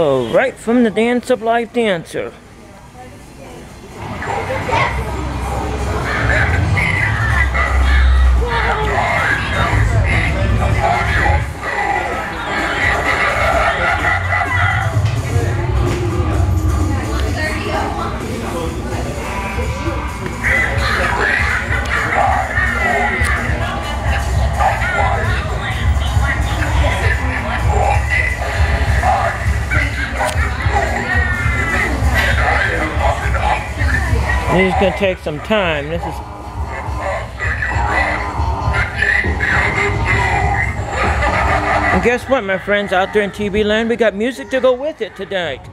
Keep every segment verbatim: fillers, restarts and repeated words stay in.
Flow right from the Dance of Life dancer. This is going to take some time. This is And guess what, my friends, out there in T V land, we got music to go with it tonight.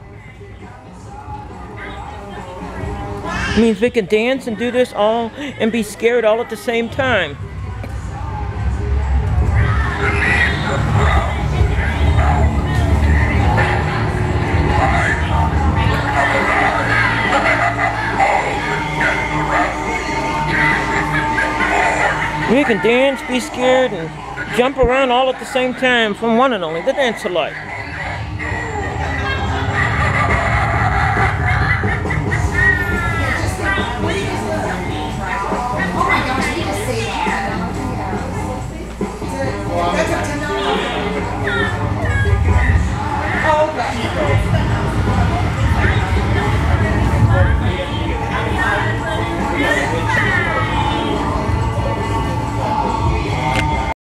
It means we can dance and do this all and be scared all at the same time. We can dance, be scared, and jump around all at the same time from one and only the Dance of Life.